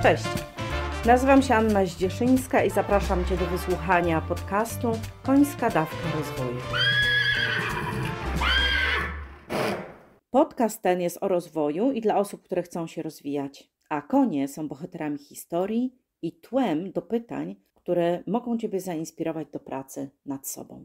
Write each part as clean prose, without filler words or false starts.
Cześć, nazywam się Anna Zdzieszyńska i zapraszam Cię do wysłuchania podcastu Końska dawka rozwoju. Podcast ten jest o rozwoju i dla osób, które chcą się rozwijać, a konie są bohaterami historii i tłem do pytań, które mogą Ciebie zainspirować do pracy nad sobą.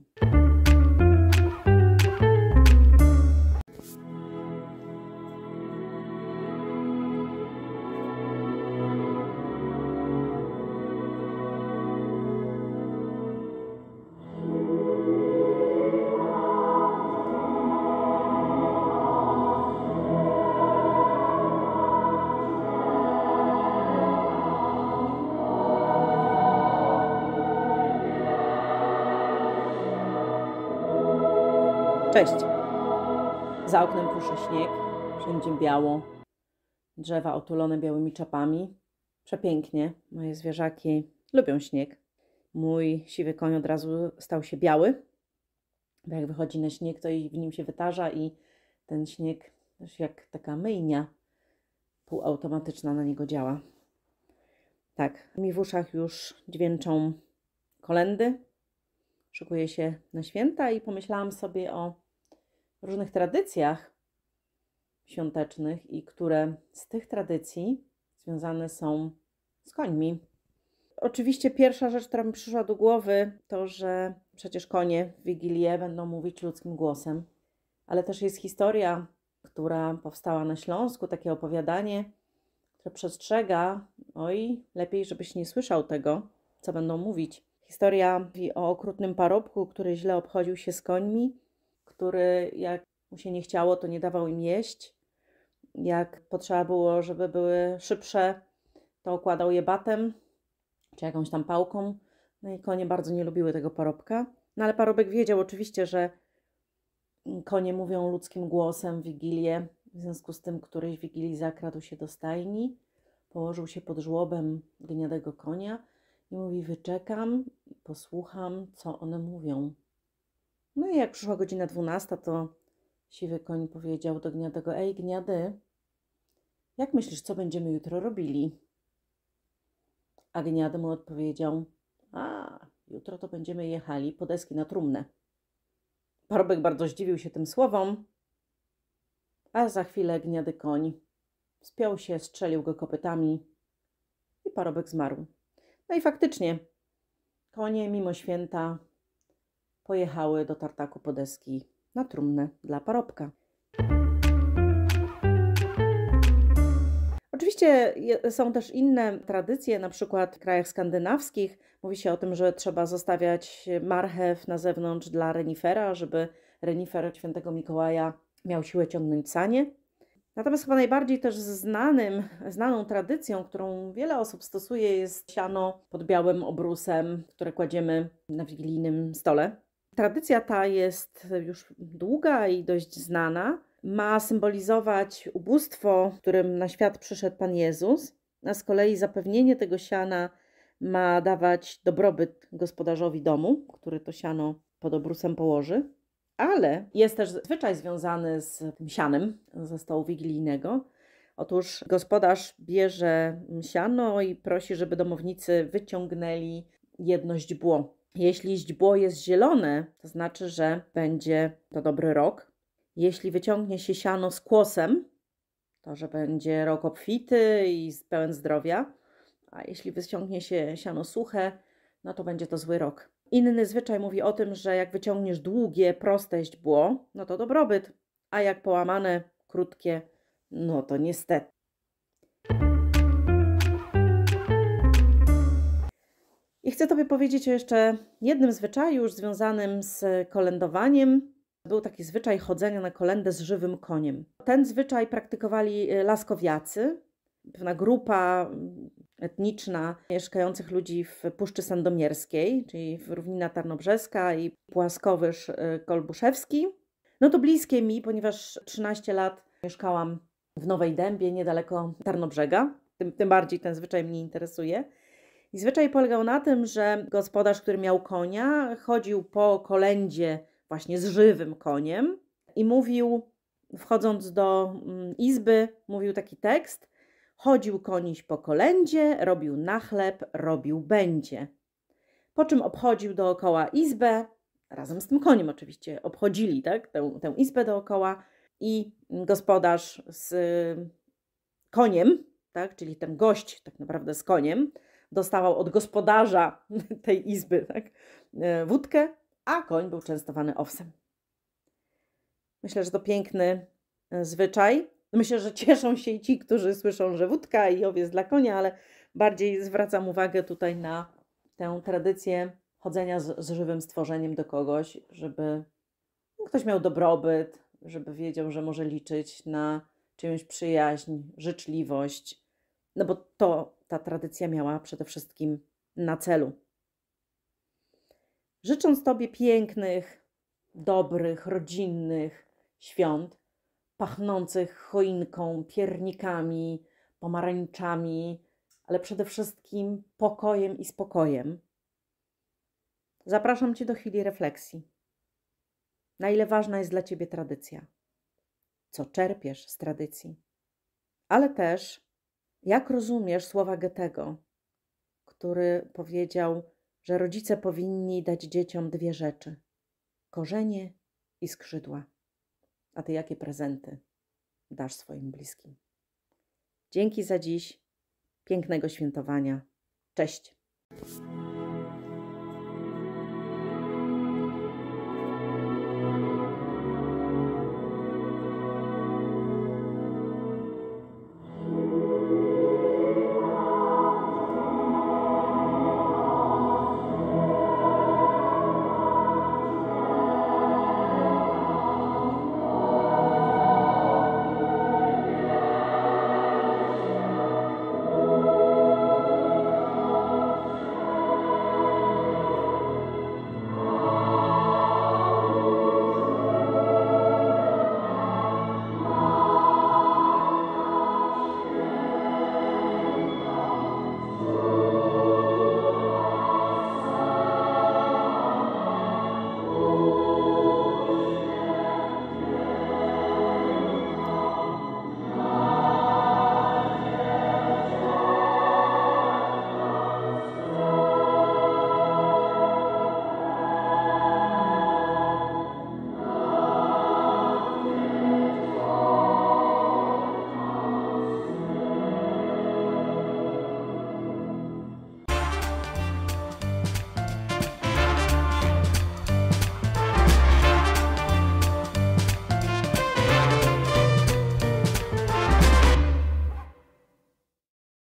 Cześć! Za oknem puszy śnieg, wszędzie biało, drzewa otulone białymi czapami. Przepięknie, moje zwierzaki lubią śnieg. Mój siwy koń od razu stał się biały, bo jak wychodzi na śnieg, to i w nim się wytarza i ten śnieg też jak taka myjnia półautomatyczna na niego działa. Tak, mi w uszach już dźwięczą kolędy, szykuję się na święta i pomyślałam sobie o różnych tradycjach świątecznych i które z tych tradycji związane są z końmi. Oczywiście pierwsza rzecz, która mi przyszła do głowy, to, że przecież konie w Wigilię będą mówić ludzkim głosem, ale też jest historia, która powstała na Śląsku, takie opowiadanie, które przestrzega, oj, lepiej żebyś nie słyszał tego, co będą mówić. Historia mówi o okrutnym parobku, który źle obchodził się z końmi, który jak mu się nie chciało, to nie dawał im jeść. Jak potrzeba było, żeby były szybsze, to okładał je batem, czy jakąś tam pałką. No i konie bardzo nie lubiły tego parobka. No ale parobek wiedział oczywiście, że konie mówią ludzkim głosem w Wigilię. W związku z tym któryś w Wigilii zakradł się do stajni, położył się pod żłobem gniadego konia i mówi: wyczekam i posłucham, co one mówią. No i jak przyszła godzina 12, to siwy koń powiedział do gniadego: ej, gniady, jak myślisz, co będziemy jutro robili? A gniady mu odpowiedział: a, jutro to będziemy jechali po deski na trumnę. Parobek bardzo zdziwił się tym słowom, a za chwilę gniady koń spiął się, strzelił go kopytami i parobek zmarł. No i faktycznie konie mimo święta pojechały do tartaku po deski na trumnę dla parobka. Oczywiście są też inne tradycje, na przykład w krajach skandynawskich mówi się o tym, że trzeba zostawiać marchew na zewnątrz dla renifera, żeby renifer świętego Mikołaja miał siłę ciągnąć sanie. Natomiast chyba najbardziej też znaną tradycją, którą wiele osób stosuje, jest siano pod białym obrusem, które kładziemy na wigilijnym stole. Tradycja ta jest już długa i dość znana. Ma symbolizować ubóstwo, w którym na świat przyszedł Pan Jezus, a z kolei zapewnienie tego siana ma dawać dobrobyt gospodarzowi domu, który to siano pod obrusem położy. Ale jest też zwyczaj związany z tym sianem ze stołu wigilijnego. Otóż gospodarz bierze siano i prosi, żeby domownicy wyciągnęli jedno źdźbło. Jeśli źdźbło jest zielone, to znaczy, że będzie to dobry rok. Jeśli wyciągnie się siano z kłosem, to że będzie rok obfity i pełen zdrowia. A jeśli wyciągnie się siano suche, no to będzie to zły rok. Inny zwyczaj mówi o tym, że jak wyciągniesz długie, proste źdźbło, no to dobrobyt, a jak połamane, krótkie, no to niestety. I chcę Tobie powiedzieć o jeszcze jednym zwyczaju już związanym z kolędowaniem. Był taki zwyczaj chodzenia na kolędę z żywym koniem. Ten zwyczaj praktykowali Laskowiacy, pewna grupa etniczna mieszkających ludzi w Puszczy Sandomierskiej, czyli Równina Tarnobrzeska i Płaskowyż Kolbuszewski. No to bliskie mi, ponieważ 13 lat mieszkałam w Nowej Dębie, niedaleko Tarnobrzega. Tym bardziej ten zwyczaj mnie interesuje. I zwyczaj polegał na tym, że gospodarz, który miał konia, chodził po kolędzie właśnie z żywym koniem i mówił, wchodząc do izby, mówił taki tekst: Chodził koniś po kolędzie, robił na chleb, robił będzie. Po czym obchodził dookoła izbę, razem z tym koniem oczywiście, obchodzili, tak, tę izbę dookoła i gospodarz z koniem, tak, czyli ten gość tak naprawdę z koniem, dostawał od gospodarza tej izby, tak, wódkę, a koń był częstowany owsem. Myślę, że to piękny zwyczaj. Myślę, że cieszą się i ci, którzy słyszą, że wódka i owiec dla konia, ale bardziej zwracam uwagę tutaj na tę tradycję chodzenia z żywym stworzeniem do kogoś, żeby ktoś miał dobrobyt, żeby wiedział, że może liczyć na czyjąś przyjaźń, życzliwość, no bo ta tradycja miała przede wszystkim na celu. Życząc Tobie pięknych, dobrych, rodzinnych świąt, pachnących choinką, piernikami, pomarańczami, ale przede wszystkim pokojem i spokojem, zapraszam Cię do chwili refleksji. Na ile ważna jest dla Ciebie tradycja? Co czerpiesz z tradycji? Ale też, jak rozumiesz słowa Goethego, który powiedział, że rodzice powinni dać dzieciom dwie rzeczy: korzenie i skrzydła. A Ty jakie prezenty dasz swoim bliskim? Dzięki za dziś. Pięknego świętowania. Cześć.